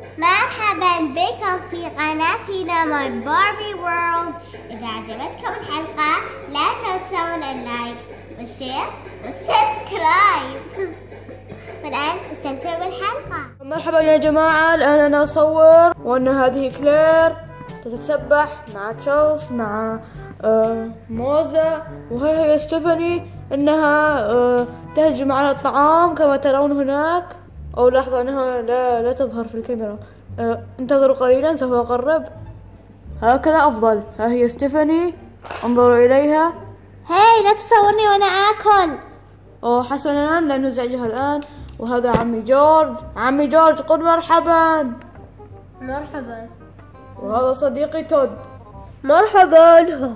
مرحبا بكم في قناتنا ماي باربي وورلد. إذا عجبتكم الحلقة لا تنسون اللايك والشير والسبسكرايب. والآن استمتعوا بالحلقة. مرحبا يا جماعة، الآن أنا أصور وأن هذه كلير تتسبح مع تشيلس مع موزة، وهي ستيفاني إنها تهجم على الطعام كما ترون هناك. أو لحظة، أنها لا تظهر في الكاميرا. انتظروا قليلا سوف أقرب. هكذا أفضل. ها هي ستيفاني، انظروا إليها. هاي لا تصورني وأنا آكل. حسنا، لا نزعجها الآن. وهذا عمي جورج. عمي جورج قل مرحبا. مرحبا. وهذا صديقي تود. مرحبا.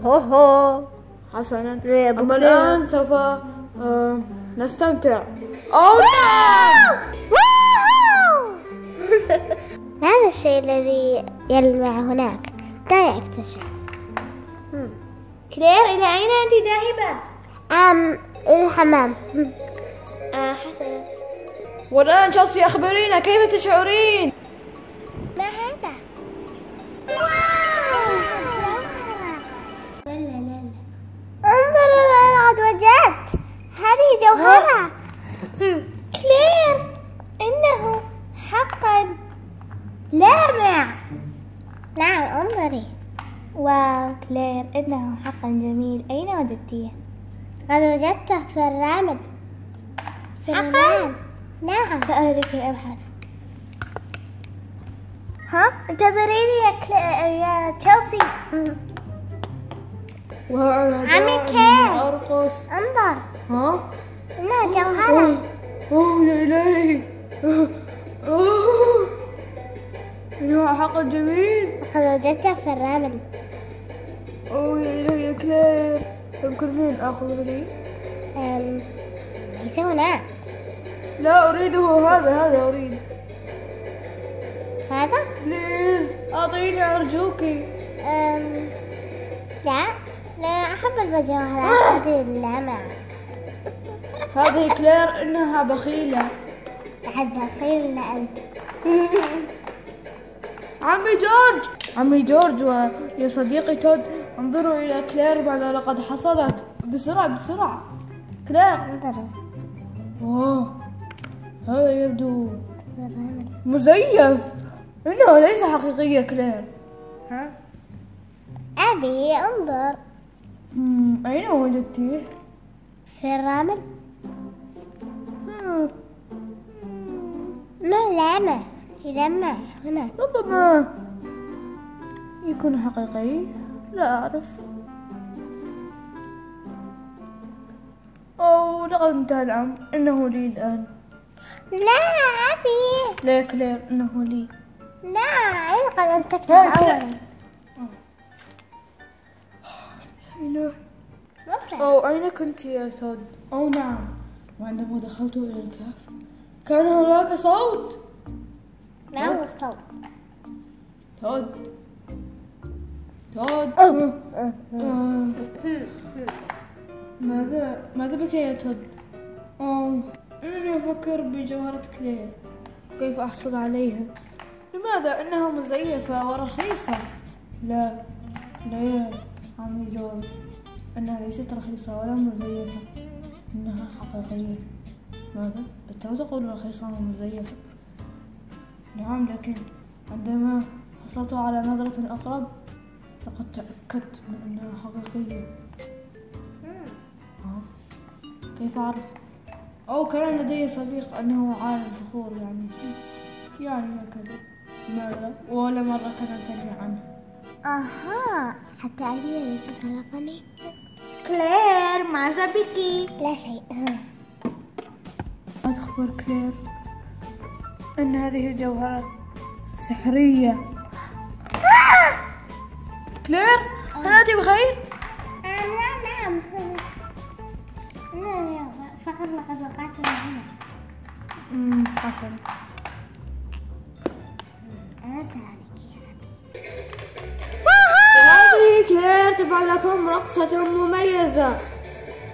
حسنا، أما الآن سوف نستمتع. هذا الشيء الذي يلمع هناك، دعي أكتشف. كلير، إلى أين أنت ذاهبة؟ إلى الحمام. حسنا. والآن تشيلسي، أخبرينا كيف تشعرين؟ ما هذا؟ انظروا، أنا قد وجدت هذه جوهرة. كلير، إنه حقا لامع. نعم، انظري. واو كلير، إنه حقا جميل. أين وجدتيه؟ قد وجدته في الرمل. حقا؟ نعم. سأريك أبحث. انتظريني يا تشيلسي. عمي كيف؟ أرقص. انظر. إنها يا جوهرة. إلهي. إنه حقا جميل. قد وجدته في الرمل. يا إلهي يا كلير، يمكن من آخذه لي؟ ليس هنا. لا أريده، هذا أريد. هذا؟ بليز أعطيني أرجوكي. لا أحب المجوهرات هذه اللمع. هذه كلير إنها بخيلة. بعد بخيل أنت. عمي جورج ويا صديقي تود، انظروا إلى كلير ماذا لقد حصلت. بسرعة كلير. انظروا. هذا يبدو مزيف. إنه ليس حقيقية كلير. أبي انظر. أين وجدتيه؟ في الرمل. ما يلمع هنا. ربما يكون حقيقي، لا أعرف. لقد انتهى الأمر. إنه لي الآن. لا أبي. لا كلير، إنه لي. لا، قد أنتجته أولا. إلهي. أين كنت يا تود؟ نعم. وعندما دخلت إلى الكهف كان هناك صوت. ما هو الصوت؟ تود. ماذا بك يا تود؟ إنني أفكر بجوهرة كلير، كيف أحصل عليها؟ لماذا؟ إنها مزيفة ورخيصة. لا يا عمي جورج، إنها ليست رخيصة ولا مزيفة، إنها حقيقية. ماذا؟ بالتو تقول رخيصة ومزيفة؟ نعم، لكن عندما حصلت على نظرة أقرب لقد تأكدت من أنها حقيقية. كيف عرفت؟ كان لدي صديق أنه عالم فخور يعني هكذا. ماذا؟ ولا مرة كان تنهي عنه. حتى أبي التي سرقني. كلير، ماذا بك؟ لا شيء. أخبر كلير أن هذه جوهرة سحرية. كلير، هل أنت بخير؟ نعم. فقط لقد وقعت هنا. حسن. أنا سأريك هذه كلير تفعل لكم رقصة مميزة.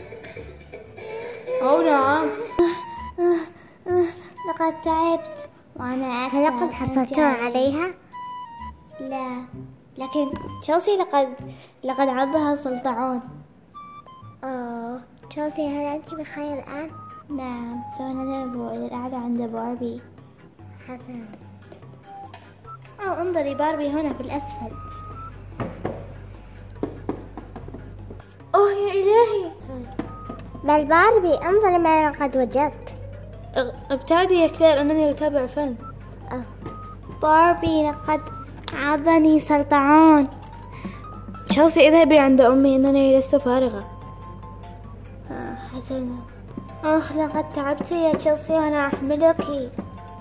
نعم. لقد تعبت وأنا أكثر. هل قد حصلتون عليها؟ لا، لكن تشيلسي لقد عضها سلطعون. تشيلسي، هل أنت بخير الآن؟ نعم، سنذهب إلى القعدة عند باربي. حسنا. انظري، باربي هنا في الأسفل. يا إلهي. بل باربي، انظري ما قد وجدت. ابتعدي يا كلير، أنني أتابع فيلم. باربي، لقد عضني سلطعون. تشيلسي اذهبي عند أمي، إنني لست فارغة. حسنا. لقد تعبت يا تشيلسي وأنا أحملك.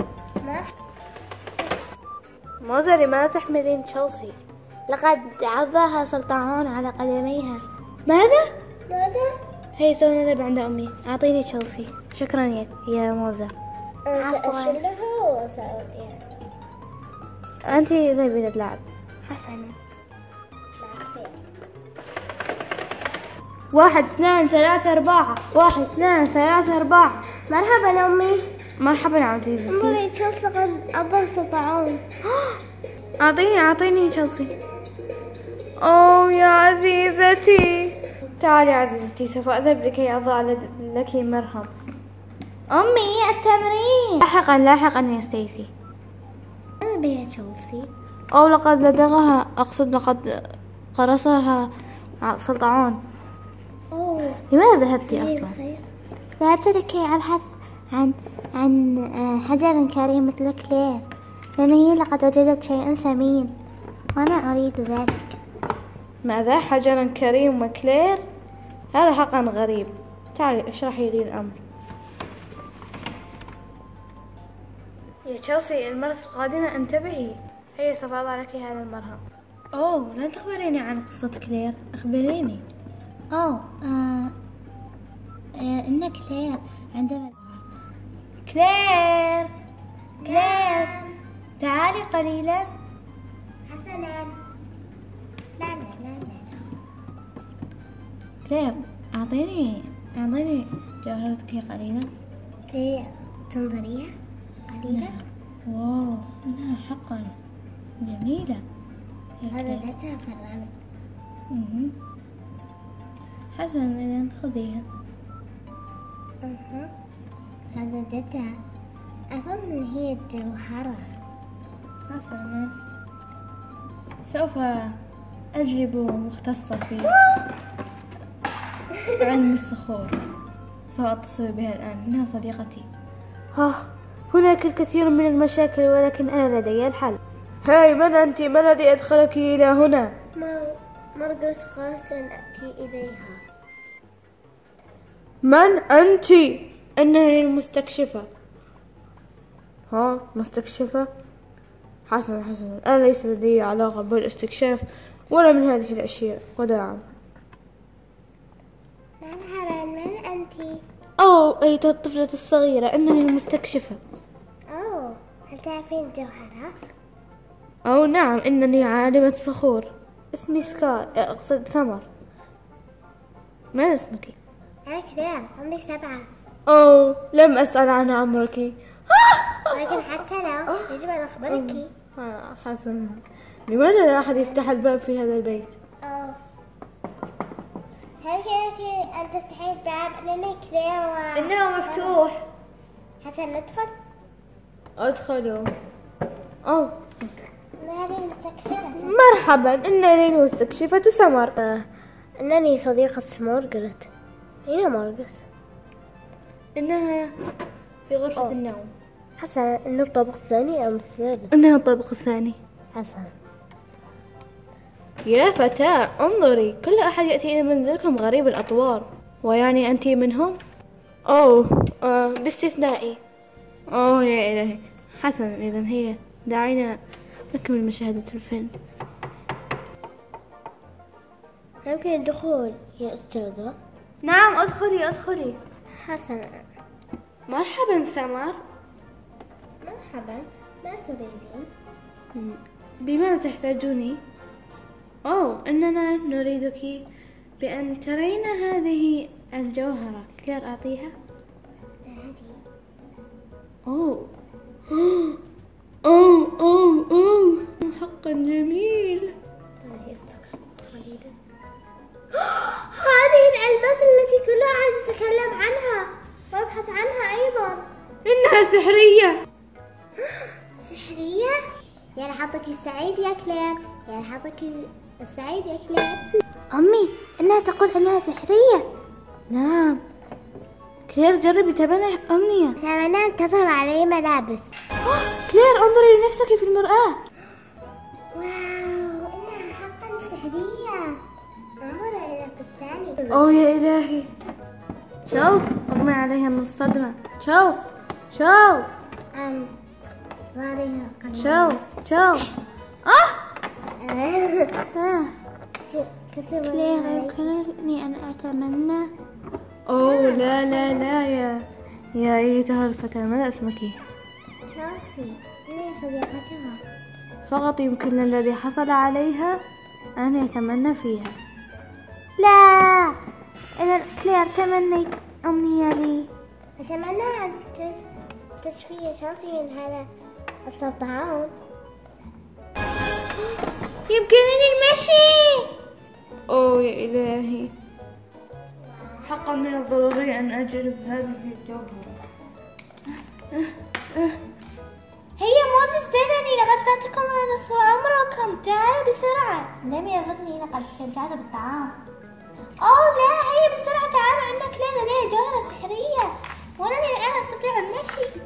موزري، ما تحملين تشيلسي. لقد عضها سلطعون على قدميها. ماذا؟ هيا سنذهب عند أمي. أعطيني تشيلسي. شكرا يا موزة. سأشيلها وسأوديها. أنت اذهبي للعب. حسنا. 1 2 3 4. 1 2 3 4. مرحبا أمي. مرحبا عزيزتي. انظري، تشيلسي قد عضها سلطعون. أعطيني تشيلسي. يا عزيزتي. تعالي عزيزتي، سوف أذهب لكي أضع لك مرهم. أمي، التمرين. لاحقا يا ستيسي. أنا بيا تشيلسي. لقد لدغها، أقصد لقد قرصها سلطعون. لماذا ذهبتي أصلا؟ ذهبت لكي أبحث عن حجر كريم مثل كلير، لأن هي لقد وجدت شيئا ثمين وأنا أريد ذلك. ماذا؟ حجرا كريم وكلير؟ هذا حقا غريب. تعالي اشرحي لي الأمر. يا تشيلسي، المرة القادمة انتبهي. هيا سوف أضع لك هذا المرهم. لن تخبريني عن قصة كلير، أخبريني. إن كلير عندما كلير تعالي قليلا. حسنا. لا. كلير، أعطيني جوهرتك قليلا. كي تنظريها قليلا. واو، إنها حقا جميلة. هذا ذاتها في الرمل. حسنا، إذن خذيها. هذا ذاتها. أظن هي الجوهرة. حسنا، سوف أجلب مختصة في علم الصخور. سوف أتصل بها الآن، إنها صديقتي. هناك الكثير من المشاكل، ولكن أنا لدي الحل. هاي، من أنت؟ ما الذي أدخلك إلى هنا؟ مارغريت قالت أن أتي إليها. من أنت؟ أنني المستكشفة. مستكشفة؟ حسنا، أنا ليس لدي علاقة بالاستكشاف ولا من هذه الأشياء. وداعا. مرحبا، من أنت؟ أيتها الطفلة الصغيرة، أنني المستكشفة. هل تعرفين الجوهرات؟ نعم، إنني عالمة صخور. اسمي سكار، أقصد سمر. ماذا اسمك؟ أنا كلير، عمري 7. لم أسأل عن عمرك. لكن حتى لو يجب أن أخبرك. حسنا، لماذا لا أحد يفتح الباب في هذا البيت؟ هل يمكنك أن تفتحي الباب؟ أنني كلير إنه مفتوح. حسنا، ندخل. أدخلوا. هذه المستكشفة. مرحبا، إنني المستكشفة سمر. أنني صديقة مارغريت. أين مارغريت؟ إنها في غرفة النوم. حسنا، إنه الطابق الثاني أم الثالث؟ إنها الطابق الثاني. حسنا. يا فتاة، انظري، كل أحد يأتي إلى منزلكم غريب الأطوار، ويعني أنت منهم؟ باستثنائي. يا إلهي. حسنا، إذن هي دعينا نكمل مشاهدة الفيلم. يمكن الدخول يا أستاذة؟ نعم، أدخلي. حسنا. مرحبا سمر. مرحبا، ما تريدين؟ بماذا تحتاجوني؟ إننا نريدك بأن ترين هذه الجوهرة. كلير، أعطيها. أوه حقا جميل. هذه الألباس التي كل أحد يتكلم عنها ويبحث عنها أيضا. إنها سحرية. سحرية؟ يا حظك السعيد يا كلير، يا حظك السعيد يا كلير. أمي إنها تقول إنها سحرية. نعم كلير، جربي تمنى أمنية. أتمنى أن تظهر علي ملابس. كلير انظري لنفسك في المرآة. واو، إنها حقا سحرية. انظر إلى فستاني. أوه يا إلهي. تشارلز أغمي عليها من الصدمة. تشارلز كلير يمكنني أن أتمنى. أوه لا يا أيتها الفتاة، ماذا اسمك؟ تشيلسي، إني صديقتها. فقط يمكن الذي حصل عليها أن يتمنى فيها. لا، إذا كلير تمنيت أمنية لي. أتمنى أن تشفي تشيلسي من هذا السرطان. يمكنني المشي. أوه يا إلهي، حقا من الضروري أن أجرب هذه الجوهرة. هيا موز استنني، لقد فاتكم نصف عمركم. تعالوا بسرعة. لم يفوتني، لقد استمتعت بالطعام. أوه لا، هيا بسرعة تعالوا، إن كلير لديه جوهرة سحرية ولاني الآن أستطيع المشي.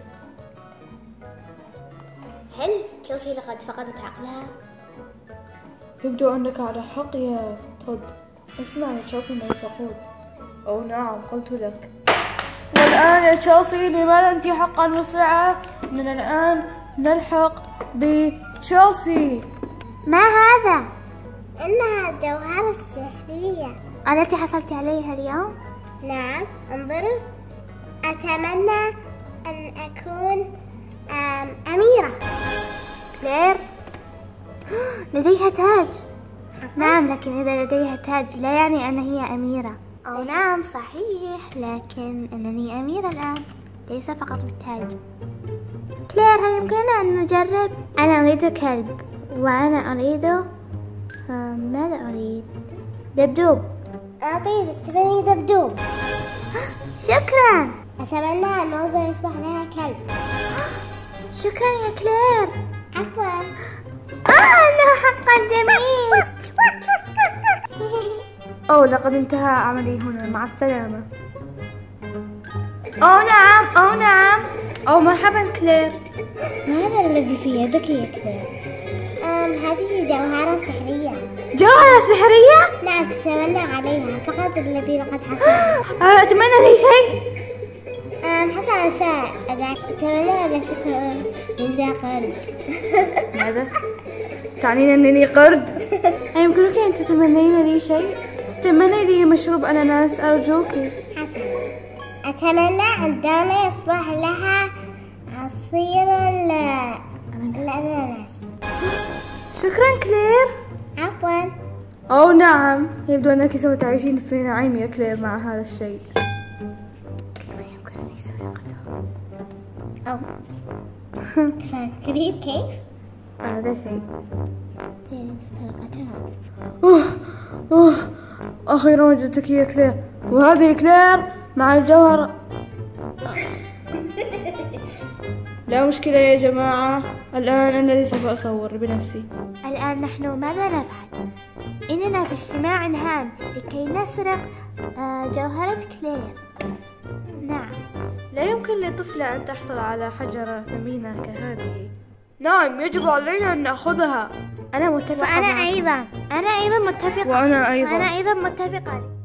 هل تشيلسي لقد فقدت عقلها؟ يبدو أنك على حق يا تود. اسمع وشوفي ما تقول. أو نعم، قلت لك. والآن يا تشيلسي، لماذا أنت حقا مسرعة؟ من الآن نلحق بتشيلسي. ما هذا؟ إنها الجوهرة السحرية التي حصلت عليها اليوم؟ نعم، انظروا. أتمنى أن أكون أميرة. كلير لديها تاج. نعم، لكن إذا لديها تاج لا يعني أن هي أميرة. أو نعم صحيح، لكن أنني أميرة الآن، ليس فقط بالتاج. كلير، هل يمكننا أن نجرب؟ أنا أريد كلب، وأنا أريد ماذا أريد؟ دبدوب. أعطيني استفيدني دبدوب. شكرا. أتمنى أن موزة يصبح لها كلب. شكرا يا كلير. عفوا. إنه حقا جميل. أوه لقد انتهى عملي هنا، مع السلامة. أوه نعم. أوه مرحبا كلير. ماذا الذي في يدك يا كلير؟ هذه جوهرة سحرية. جوهرة سحرية؟ نعم، تتمنى عليها فقط الذي لقد حصل. أتمنى لي شيء. حسن ساعدك. أتمنى أن تكون عندها قرد. ماذا؟ تعنين أنني قرد؟ أيمكنك أن تتمنين لي شيء؟ تمني لي مشروب أناناس أرجوك. حسن، أتمنى أن دانا يصبح لها عصير الأناناس. شكرا كلير. عفوا. أوه نعم، يبدو أنك سوف تعيشين في نعيم يا كلير مع هذا الشيء. كيف يمكنني سرقته؟ تفكرين كيف؟ هذا شيء. تريد سرقتها. أخيرا وجدتك يا كلير، وهذه كلير مع الجوهر. لا مشكلة يا جماعة، الآن الذي سوف أصور بنفسي. الآن نحن ماذا نفعل؟ إننا في اجتماع هام لكي نسرق جوهرة كلير. نعم. لا يمكن لطفلة أن تحصل على حجرة ثمينة كهذه. نعم، يجب علينا أن نأخذها. أنا متفقة. وأنا أيضا. أنا أيضا متفقة. وأنا أيضا. وأنا أيضا متفقة.